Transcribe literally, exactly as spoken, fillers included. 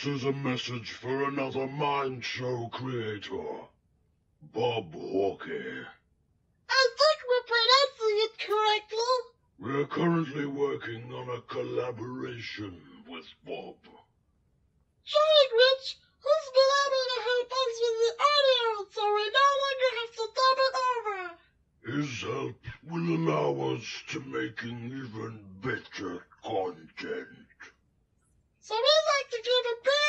This is a message for another Mind Show creator, Bob Hawkey. I think we're pronouncing it correctly. We're currently working on a collaboration with Bob. Giant Rich, who's been able to help us with the audio so we no longer have to dub it over. His help will allow us to making even better content. So we'd like to give a big